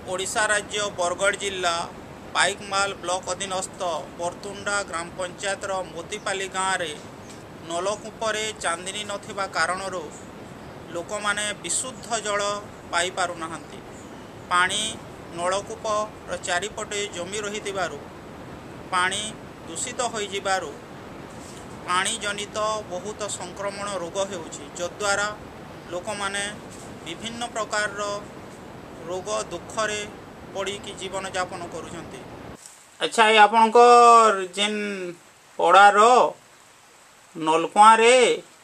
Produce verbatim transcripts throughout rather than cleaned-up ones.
ओडिशा राज्य बरगढ़ जिला पाइकमाल ब्लॉक अधीनस्थ बरतुंडा ग्राम पंचायतर मोतीपाली गाँव में नलकूपर चांदनी नथिबा कारणरू लोक माने विशुद्ध जल पाई पारु नाहंती। पानी नलकूपर चारिपटे जमी रही पानी दूषित हो जिबारु पानी जनित बहुत संक्रमण रोग होउछि, जद्वारा लोक माने विभिन्न प्रकार रोग दुखरे पड़ी कि जीवन यापन करुछंती। अच्छा, ये आपनकर जेन पड़ार नलकुआ रे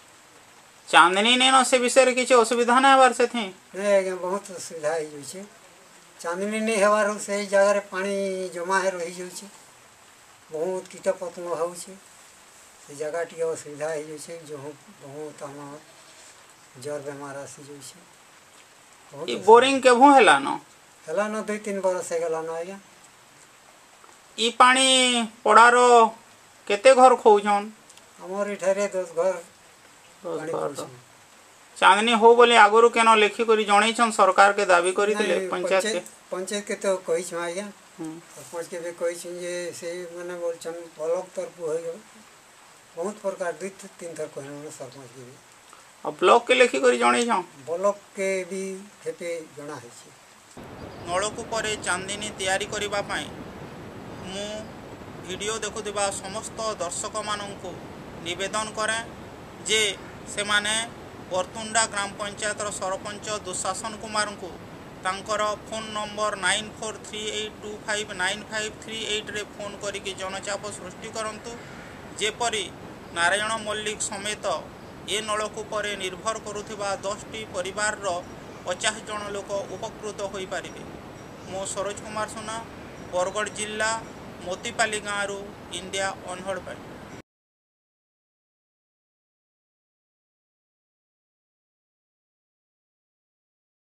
चांदनी नेन से विषय रे किछि असुविधा ना हबार से थी? नहीं आज्ञा, बहुत असुविधा हो जाउछि। चांदनी नहीं हबार से जगह रे पानी जमा है रही जाउछि, बहुत कीट पतंग होउछि, से जगह टी असुविधा हो जाउछि, जो बहुत हम जर बेमार आसी जाउछि। ई बोरिंग केभू हैला न हैला न दो तीन बरस हे गला न आज्ञा। ई पानी पड़ार केते घर खौछन? हमर इठारे दस घर दस घर चांदनी हो बोले आगुरु केनो लेखि करी जणैछन, सरकार के दाबी करी दिले पंचायत के पंचायत के तो कहि छ आज्ञा। सरपंच के भी कहि छ जे से माने बोलछन ब्लॉक तरफ होय बहुत प्रकार दु तीन थर कहन सरपंच के भी। अब ब्लॉक के लेखि करी जणैछन, ब्लॉक के भी खेपे जणा है छी। नलकूपर चांदनी तैयारी करिबा पई मु वीडियो देखुथिबा समस्त दर्शक माननकु निवेदन करे जे से माने बरतुंडा ग्राम पंचायतर सरपंच दुशासन कुमार को तांकर phone number nine four three eight two five nine five three eight रे फोन करिकी जनचाप सृष्टि करंतु, जेपरी नारायण मल्लिक समेत ए नलकूपर निर्भर करुथिबा दस टी परिवार रो पचास जन लोक उपकृत होई पारिबे। मो सरोज कुमार सोना, बरगढ़ जिला मोतीपाली गाँव इंडिया अनहड़।